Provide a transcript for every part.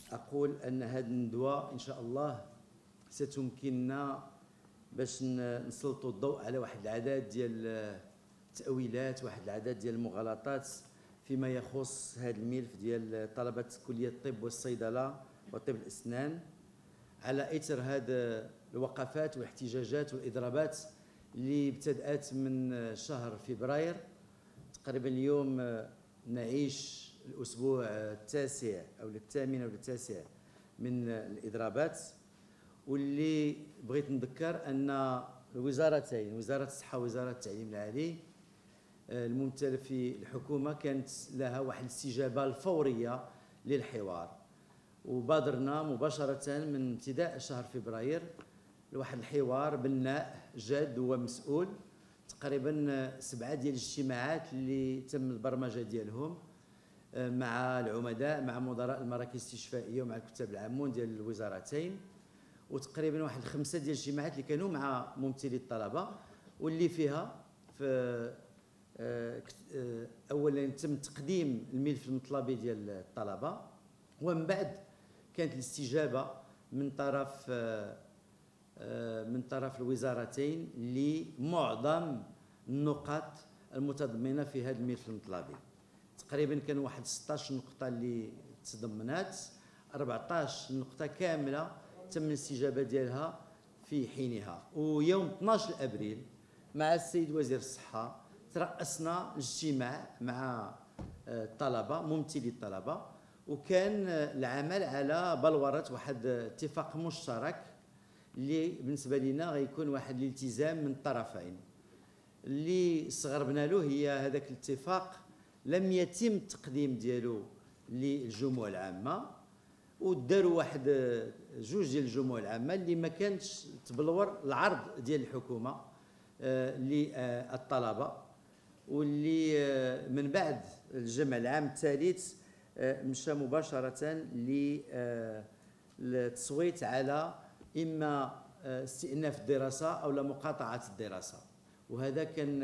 اقول ان هذه الندوه ان شاء الله ستمكننا باش نسلطوا الضوء على واحد العدد ديال التاويلات، واحد العدد ديال المغالطات فيما يخص هذا الملف ديال طلبه كليه الطب والصيدله وطب الاسنان، على اثر هذه الوقفات والاحتجاجات والاضرابات اللي ابتدات من شهر فبراير. تقريبا اليوم نعيش الاسبوع التاسع او الثامن او التاسع من الاضرابات، واللي بغيت نذكر ان الوزارتين، وزاره الصحه ووزاره التعليم العالي الممثله في الحكومه، كانت لها واحد الاستجابه الفوريه للحوار، وبادرنا مباشره من ابتداء شهر فبراير لواحد الحوار بناء جاد ومسؤول. تقريبا 7 ديال الاجتماعات اللي تم البرمجه ديالهم مع العمداء، مع مدراء المراكز الاستشفائيه ومع الكتاب العامون ديال الوزارتين، وتقريبا واحد 5 ديال الاجتماعات اللي كانوا مع ممثلي الطلبه، واللي فيها في اولا تم تقديم الملف المطلبي ديال الطلبه، ومن بعد كانت الاستجابه من طرف الوزارتين لمعظم النقاط المتضمنه في هذا الملف المطلبي. تقريبا كان واحد 16 نقطه اللي تضمنات، 14 نقطه كامله تم الاستجابه ديالها في حينها. ويوم 12 ابريل مع السيد وزير الصحه ترأسنا الاجتماع مع الطلبه، ممثلي الطلبه، وكان العمل على بلوره واحد اتفاق مشترك اللي بالنسبه لنا غيكون واحد الالتزام من الطرفين. اللي استغربنا له هي هذاك الاتفاق لم يتم التقديم ديالو للجموع العامه، وداروا واحد 2 ديال الجموع العامه اللي ما كانتش تبلور العرض ديال الحكومه للطلبه، واللي من بعد الجمع العام الثالث مشى مباشره للتصويت على اما استئناف الدراسه او لا مقاطعه الدراسه. وهذا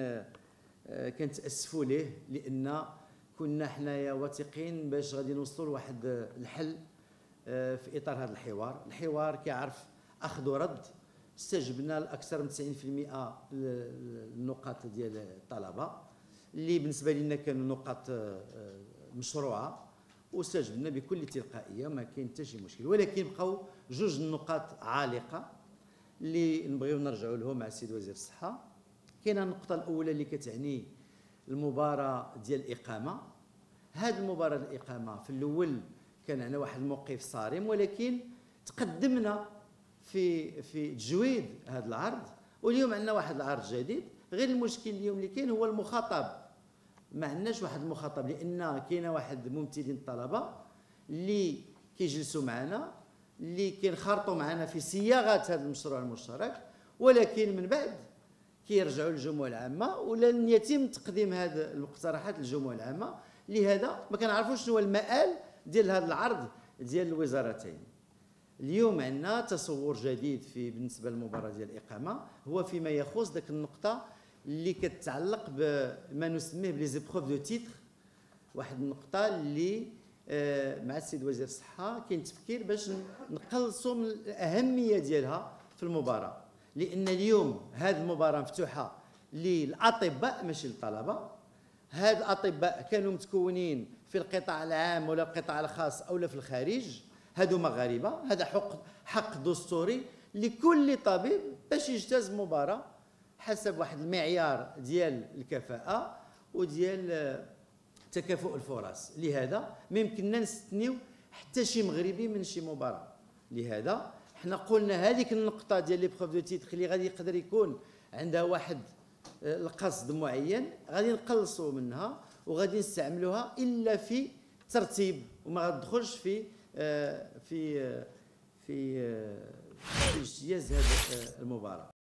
كان تاسفوا ليه، لان كنا حنايا واثقين باش غادي نوصلوا لواحد الحل في اطار هذا الحوار كيعرف اخذ ورد. استجبنا لاكثر من 90% النقاط ديال الطلبه اللي بالنسبه لنا كانوا نقاط مشروعه، واستجبنا بكل تلقائيه، ما كاين حتى شي مشكل. ولكن بقاو 2 النقاط عالقه اللي نبغيو نرجعوا لهم مع السيد وزير الصحه. كاينه النقطه الاولى اللي كتعني المباراه ديال الاقامه. هذه المباراه الاقامه في الاول كان عندنا واحد الموقف صارم، ولكن تقدمنا في تجويد هذا العرض، واليوم عندنا واحد العرض جديد. غير المشكل اليوم اللي كاين هو المخاطب، ما عندناش واحد المخاطب، لان كاينه واحد ممثلين الطلبه اللي كيجلسوا معنا، اللي كينخرطوا معنا في صياغه هذا المشروع المشترك، ولكن من بعد كيرجعوا للجموع العامه ولن يتم تقديم هذه المقترحات للجموع العامه. لهذا ما كنعرفوش شنو هو المآل ديال هذا العرض ديال الوزارتين. اليوم عندنا تصور جديد بالنسبه للمباراه ديال الاقامه، هو فيما يخص ذاك النقطه اللي كتتعلق بما نسميه بلي زيبروف دو تيتر. واحد النقطه اللي مع السيد وزير الصحه كاين تفكير باش نقلصوا من الاهميه ديالها في المباراه، لان اليوم هذه المباراه مفتوحه للاطباء ماشي للطلبه. هاد الاطباء كانوا متكونين في القطاع العام ولا القطاع الخاص او لا في الخارج، هادو مغاربه. هذا حق دستوري لكل طبيب باش يجتاز مباراه حسب واحد المعيار ديال الكفاءه وديال تكافؤ الفرص. لهذا ما يمكننا نستثنيو حتى شي مغربي من شي مباراه. لهذا حنا قلنا هذيك النقطه ديال لي بروف دو تيتر اللي غادي يقدر يكون عندها واحد القصد معين، غادي نقلصوا منها وغادي نستعملوها الا في ترتيب، وما غادخلش في في في في اجتياز هذه المباراه.